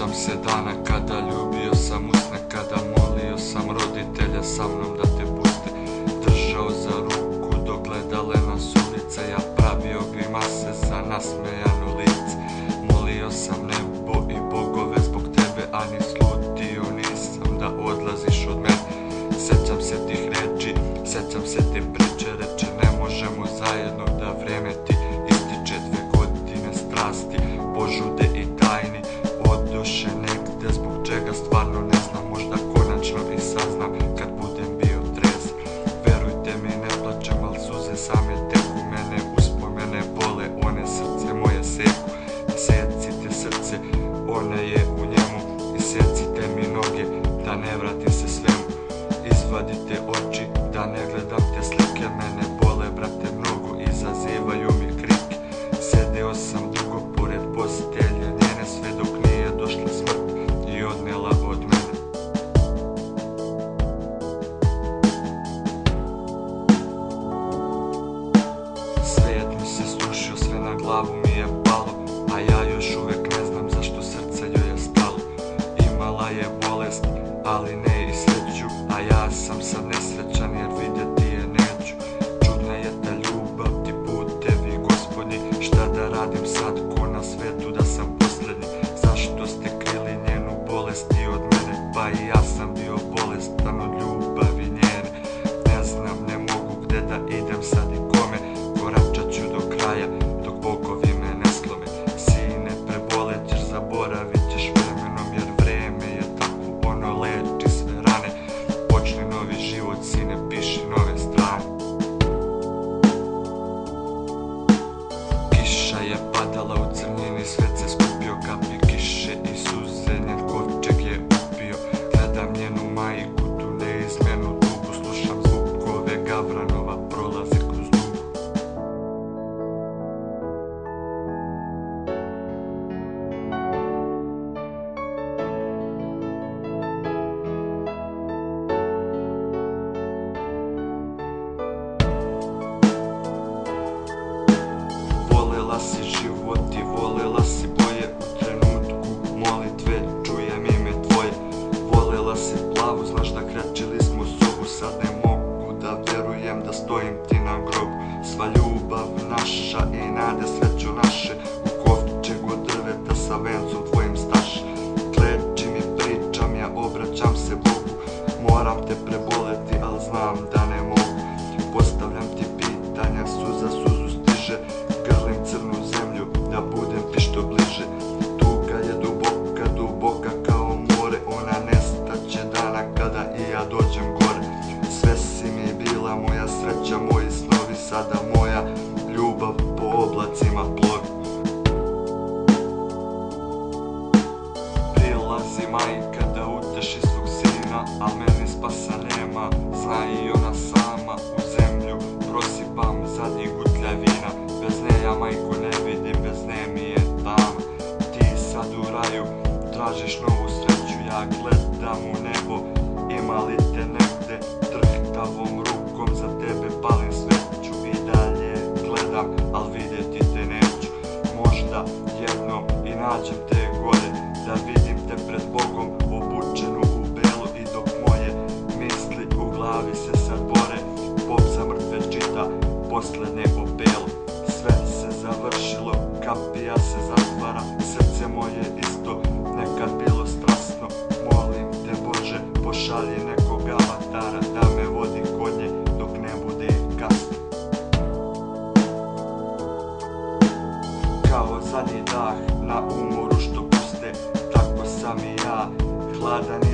Sjećam se dana kada ljubio sam usne, kada molio sam roditelja sa mnom da te puste. Držao za ruku dok gledale nas ulice, ja pravio grimase za nasmejano lice. Molio sam nebo i bogove zbog tebe, a ni slutio nisam da odlaziš od mene. Sjećam se tih reči, sjećam se te priče, reče ne možemo zajedno da vreme ti ističe. 2 godine strasti, požude i tajni odoše negde, zbog čega stvarno ne znam, možda konačno i saznam kad budem bio trezan. Verujte mi, ne plačem, al suze same teku, mene uspomene bole, one srce moje seku. Isecite srce, one je u njemu, isecite mi noge da ne vratim se svemu. Izvadite oči da ne gledam te slike, mene bole brate mnogo, izazivaju mi krike. Sedeo sam dugo pored postelje njene, sve dok nije došla smrt i odnela od mene. Svet mi se srušio, sve na glavu mi je palo, a ja još uvek ne znam zašto srce joj je stalo. Imala je bolest, ali ne i sreću, a ja sam sad nesrećan jer vidjeti je neću. Čudna je ta ljubav, ti putevi gospodnji, šta da radim sad ko na svetu da sam posljednji. Zašto ste krili njenu bolest i od mene, pa i ja sam bio bolestan od ljubavi njene. Ne znam, ne mogu gde da idem sad i kome, koračat ću do kraja dok bogovi me ne slome. Sine, prebolet ćeš, zaboravit ćeš vremenom jer vreme je tako, ono leči sve rane. Počni novi život, sine, piši nove strane. Kiša je padala u crnini, svet se skupio, kapi kiše i suze njen kovčeg je upio. Gledam njenu majku, tu neizmjernu tugu, slušam zvukove gavranova, prolaze kroz dugu. Volela si život i volela si boje, u trenutku molitve čujem ime tvoje. Volela si plavu, znaš da krečili smo sobu, sad ne mogu da verujem da stojim ti na grobu. Sva ljubav naša i nade sreću naše, u kovčegu od drveta sa vencom tvojim staše. Klečim i pričam, ja obraćam se Bogu, moram te preboleti, al znam da ne mogu. Postavljam ti pitanja, suza suzu stiže, grlim crnu zemlju da budem ti što bliže. Tuga je duboka, duboka kao more, ona nestaće dana kada i ja dođem gore. Sve si mi bila moja sreća, moji snovi, sada moja ljubav po oblacima plovi. Prilazi majka da uteši svog sina, a meni spasa nema, zna i ona sama. U zemlju prosipam zadnji gutljavina, bez nje ja majku ne vidim, bez nje mi je tama. Ti sad u raju tražiš novu sreću, ja gledam u nebo, ima li te negde, drhtavom rukom za tebe palim sveću. I dalje gledam, al vidjeti te neću, možda jednom i nađem te gore, da vidim te pred Bogom obučenu u belu. I dok moje misli u glavi se sad bore, pop za mrtve čita poslednje opelo. Sve se završilo, kapija se zatvara, srce moje isto nekad bilo strasno. Molim te Bože, pošalji nekog avatara da me vodi kod nje dok ne bude kasno. Kao zadnji dah na umoru što puste, tako sam i ja, hladan